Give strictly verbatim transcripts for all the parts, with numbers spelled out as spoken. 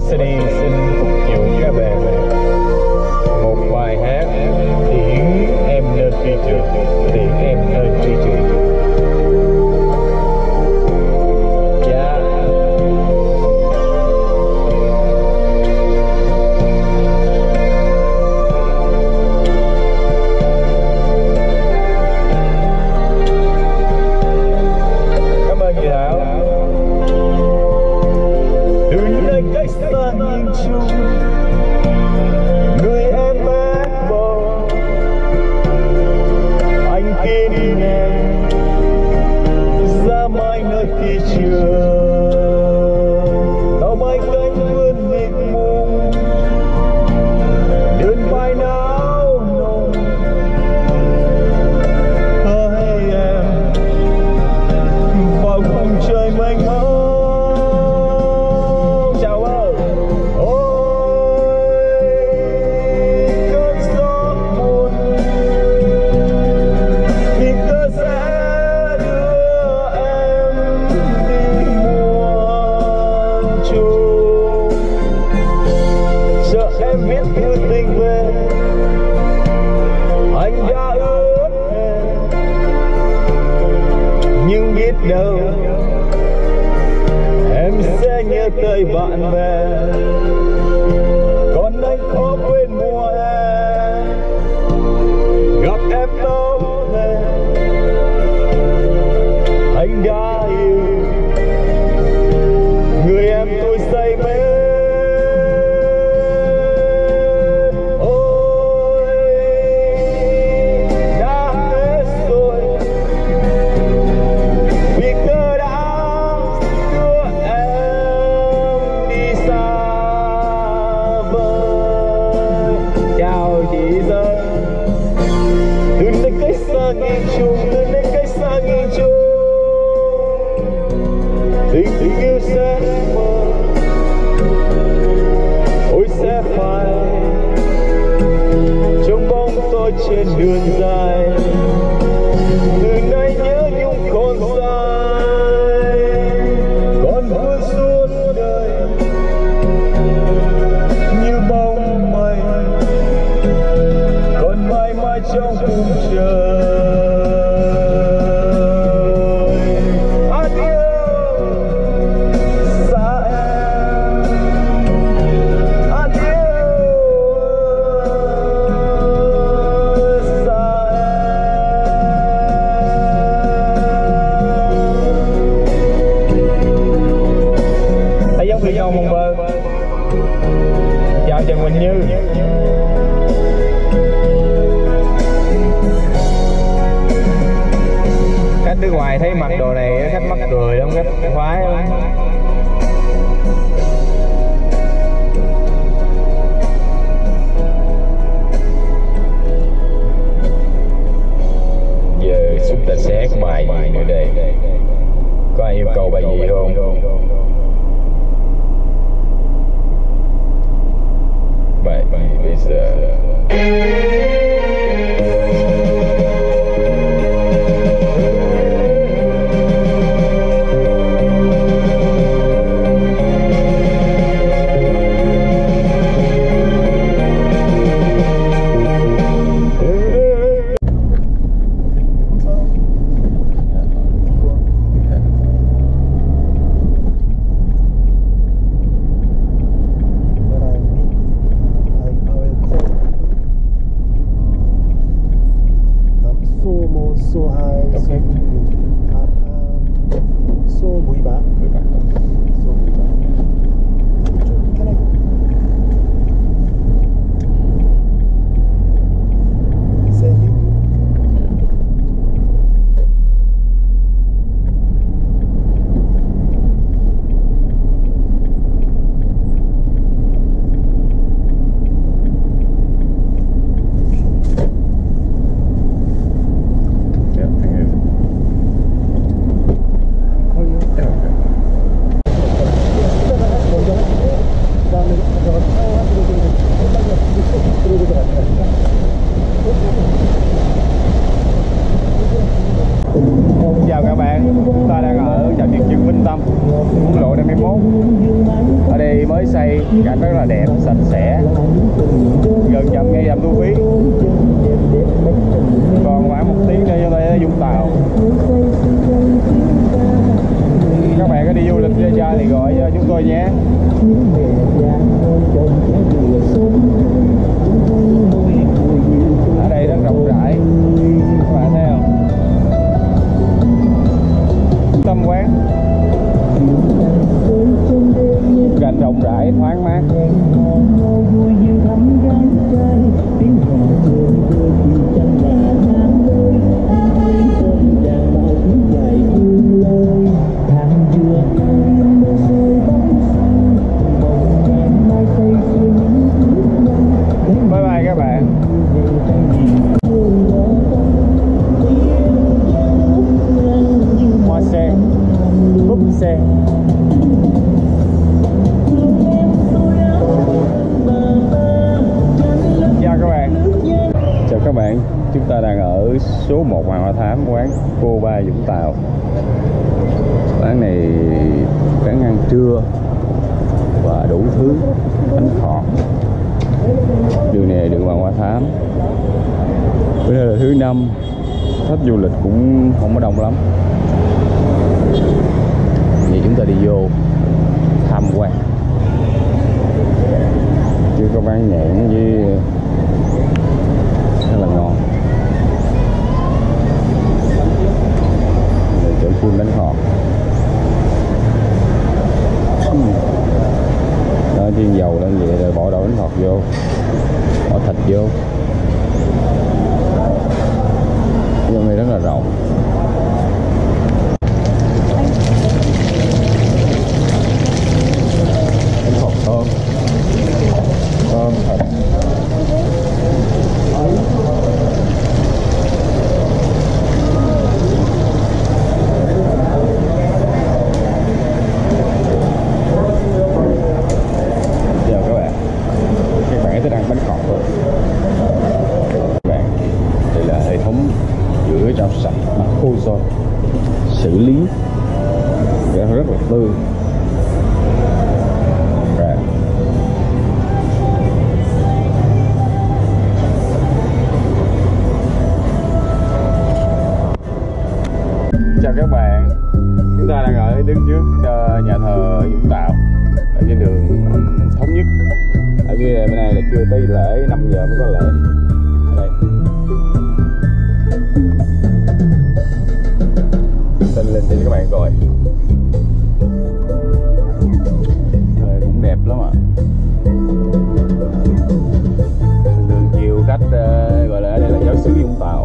Sunny xin phục vụ các bạn một bài hát tiễn em nơi phi trường, tiễn em nơi phi trường. Dạ. Cảm ơn chị Thảo. Từ nơi cách xa nhìn chung người em bác bỏ, anh kia đi em ra mãi nơi phi trường. Tàu bay cánh vươn mịt mùng đơn vai náo nồng, hỡi em vào khung trời mênh mông. Em biết thư tình về anh đã ước hẹn, nhưng biết đâu em sẽ nhớ tới bạn bè. Còn anh khó quên mùa hè gặp em đâu hè, anh đã yêu người em tôi say mê. Nhìn chung từ nơi cách xa nhìn chung tình tình yêu sẽ mơ, ôi sẽ phải trong bóng tôi trên đường dài. Từ nay nhớ nhung còn dài, còn vui suốt đời như bóng mây, còn mãi mãi trong khung trời. Với nhau mong bơ. Chào Trần Quỳnh Như. Khách nước ngoài thấy mặc đồ này khách mắc cười lắm, khách khoái lắm. Giờ chúng ta sẽ hát bài gì nữa đây? Có ai yêu cầu bài gì không? Bài gì bây giờ? số hai, okay. Số một, số mười ba, mười ba, số mười ba. Cái này xe nhiều. Chào các bạn, chúng ta đang ở trạm dừng chân Vinh Tâm, quốc lộ năm mươi mốt. Ở đây mới xây, cảnh rất là đẹp, sạch sẽ, gần chậm ngay dầm thu phí. Còn khoảng một tiếng nữa vô đây là Vũng Tàu. Các bạn có đi du lịch Nha Trang thì gọi cho chúng tôi nhé. Ở đây rất rộng rãi, các bạn thấy không? Tâm quán cảnh rộng rãi, thoáng mát. Bye bye các bạn. Hoa sen, búp sen. Chào các bạn. Chào các bạn. Chúng ta đang ở số một Hoàng Hoa Thám, quán Cô Ba Vũng Tàu. Quán này quán ăn trưa và đủ thứ, bánh khọt. Đường này đường Hoàng Hoa Thám. Bữa nay là thứ năm, khách du lịch cũng không có đông lắm. Vậy chúng ta đi vô tham quan. Chứ có bán nhãn với rất là ngon. Đây chỗ phun bánh khọt. Đó, chiên dầu lên vậy rồi bỏ đậu bánh khọt vô, bỏ thịt vô. Vô này rất là rộng. Bánh khọt thơm, thơm thịt. Chào các bạn. Các bạn thích ăn bánh khọt thôi. Các bạn, đây là hệ thống rửa rau sạch bằng ozone, xử lý rất là tươi. Rồi. Chào các bạn, chúng ta đang ở đứng trước uh, nhà thờ Vũng Tàu ở trên đường Thống Nhất. Ở kia bên này là chưa tới lễ, năm giờ mới có lễ. Đây. Tin lên cho các bạn coi. Trời cũng đẹp lắm ạ. Đường chiều khách uh, gọi là ở đây là giáo xứ Vũng Tàu.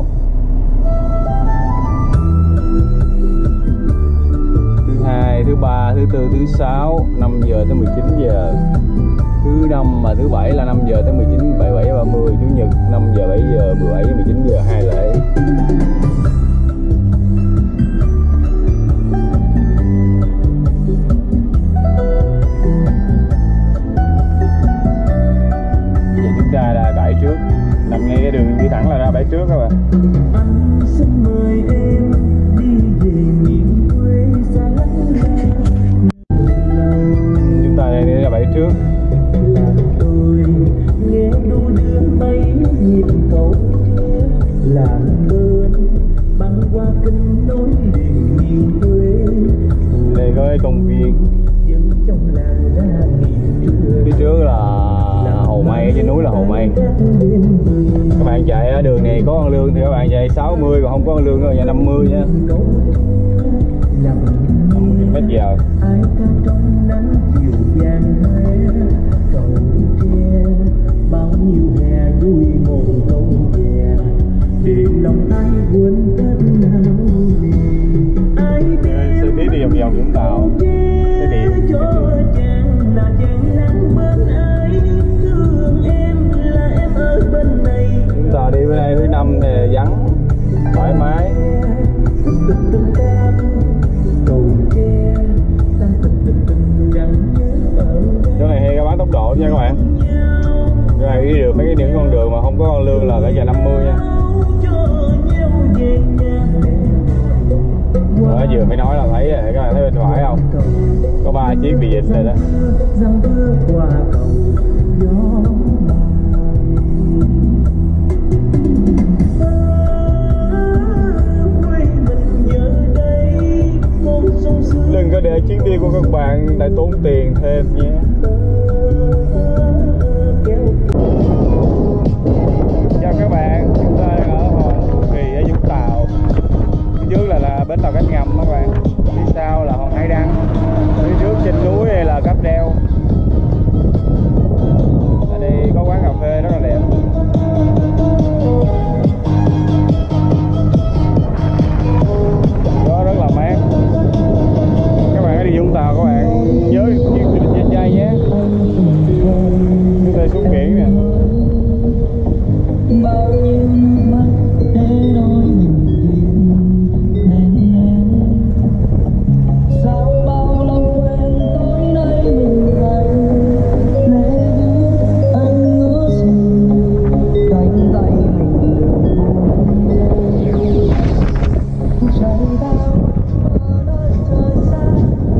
Thứ hai, thứ ba, thứ tư, thứ sáu, năm giờ tới mười chín giờ. Thứ năm và thứ bảy là năm giờ tới mười chín, bảy bảy ba mươi. Chủ nhật năm giờ bảy giờ, mười bảy mười chín giờ hai lễ. Giờ chúng ta ra bãi trước, nằm ngay cái đường đi thẳng là ra bãi trước các bạn. Chúng ta đi ra bãi trước. Đây có cái công viên. Phía trước là Hồ Mây, ở trên núi là Hồ Mây. Các bạn chạy ở đường này có con lương thì các bạn chạy sáu mươi, còn không có con lương thì chạy năm mươi nha. năm mươi ki lô mét giờ. Bao nhiêu hè vui một đông về để lòng ai quên tất nào ai biết sẽ đi vòng vòng Vũng Tàu sẽ đi cho chàng là chàng đang bên ai thương em là em ở bên này. Chúng ta đi bên đây thứ năm thì vắng thoải mái. Chỗ này hay có bán tốc độ nha các bạn. Chỗ này đi được mấy cái những con đường mà không có con lương là phải giờ năm mươi nha. Đó, vừa mới nói là thấy rồi, các bạn thấy bên phải không? Có ba chiếc bị dịch rồi đó. thêm nhé. Chào các bạn, chúng ta đang ở Hòn Kỳ ở Vũng Tàu. Phía trước là, là bến tàu Cát Ngầm các bạn. Phía sau là Hòn Hải Đăng. Phía trước trên núi này là Cáp Treo. Ở đây có quán cà phê rất là đẹp. Đó rất là mát. Các bạn đi Vũng Tàu các bạn nhớ chuyên du lịch Nha Trang nhé. Chúng ta xuống biển nè. Bao nhiêu mắt để nói mình tìm nén sao bao lâu quên tối nay mình thành lẽ bước anh ngỡ rằng cánh tay mình chạy đau ở nơi trời xa.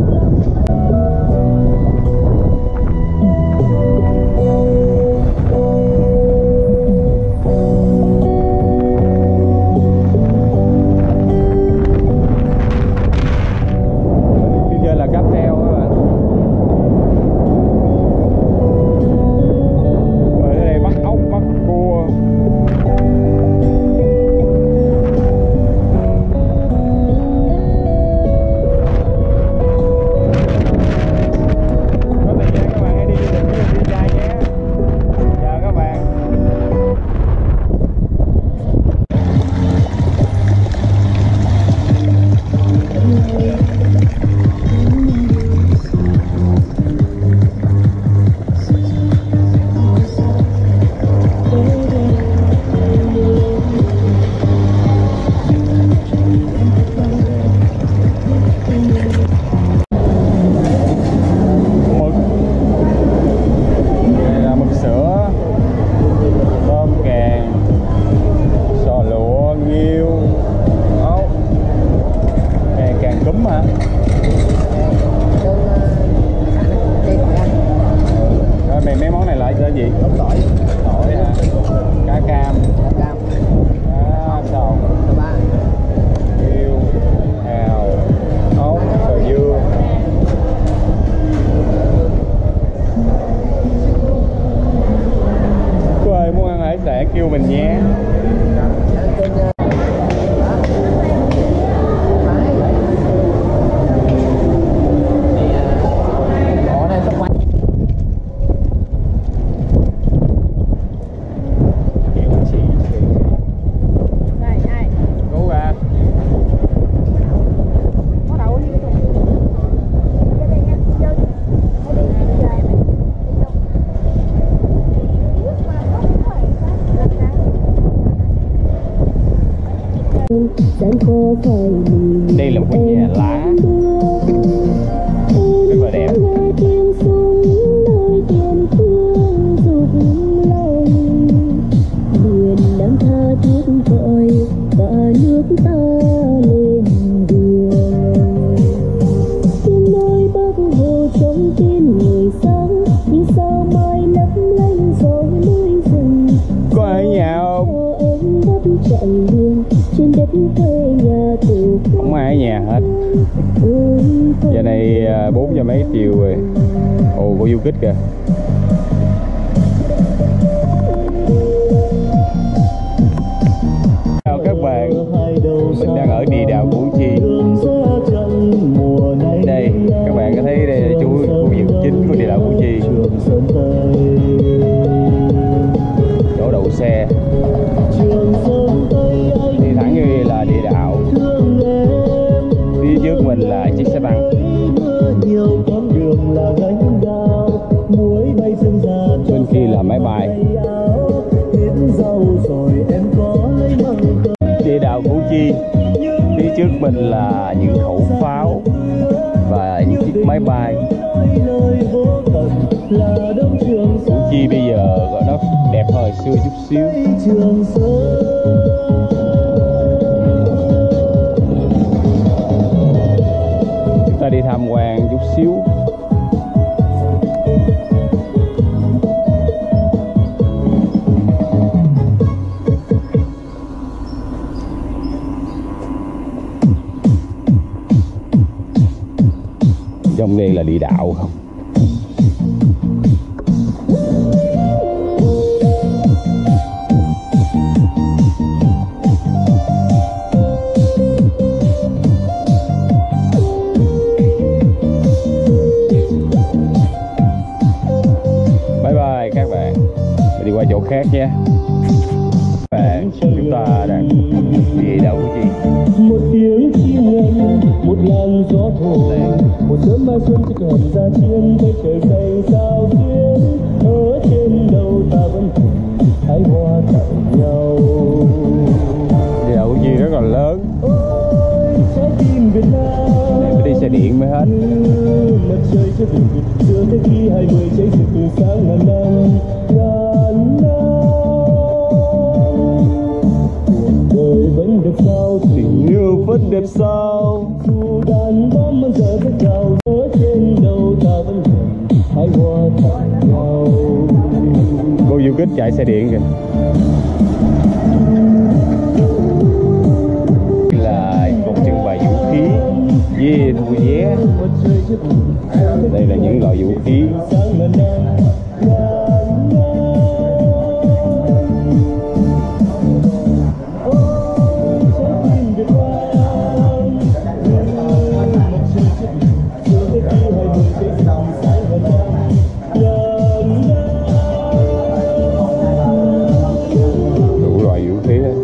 Kêu mình nhé. Đây là một cái nhà lá rất là đẹp. Có ai ở nhà không? Không ai ở nhà hết. Giờ này bốn giờ mấy chiều rồi. Ồ, có du kích kìa. Chào các bạn, mình đang ở địa đạo Củ Chi. Đây, các bạn có thấy đây là khu vực chính của địa đạo Củ Chi. Chỗ đậu xe. Đi thẳng như là địa đạo. Phía trước mình là chiếc xe tăng. Bên kia là máy bay. Địa đạo Củ Chi. Phía trước mình là những khẩu pháo và những chiếc máy bay. Củ Chi bây giờ gọi nó đẹp hơn xưa chút xíu. Chúng ta đi tham quan chút xíu. Trong đây là địa đạo không? qua chỗ khác nhé. Và chúng ta đang đi đâu cái gì? Một tiếng chim ngân, một làn gió thổi, một sớm mai xuân chỉ còn ra chiên với trời xanh sao xuyên. Ở trên đầu ta vẫn hái hoa tặng nhau. Đi đâu cái gì rất là lớn. Ôi trái tim Việt Nam, này phải đi xe điện mới hết. mặt trời chưa từng chưa tới khi hai người cháy rực từ sáng ngàn năm ngàn năm. Đời vẫn đẹp sao, Tình yêu vẫn đẹp sao. dù đàn bom bao giờ sẽ chào. Ở trên đầu ta vẫn còn hái hoa tặng nhau. Cô du kích chạy xe điện kìa. Là một trưng bày vũ khí với mua vé. Đây là những loại vũ khí. Đủ loại vũ khí đó.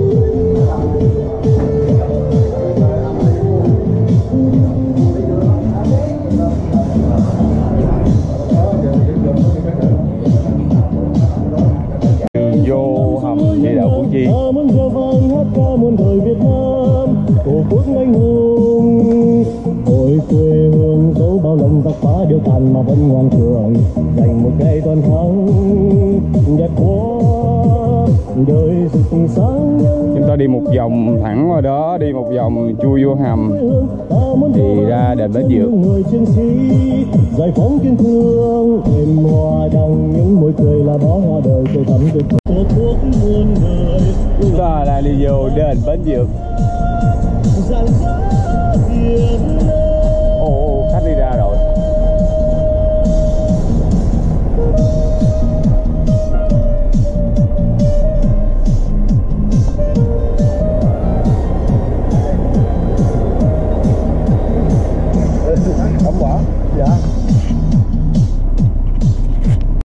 Vô hầm địa đạo Củ Chi. Ta muốn ra vang hát ca muôn đời Việt Nam, tổ quốc anh hùng. Ôi quê hương dẫu bao lần giặc phá điều tàn mà vẫn ngoan cường, giành một ngày toàn thắng đẹp quá đời rực sáng. Chúng ta đi một vòng thẳng vào đó, đi một vòng chui vô hầm thì ra đền Bến Dược. Người chiến sĩ giải phóng kiên cường, êm hoa đăng những môi cười là bó hoa đời tươi thắm tuyệt vời. Tổ quốc muôn người, Chúng ta đang đi vô đền Bến Dược. dàn dắt Việt Nam. Ồ, khách đi ra rồi.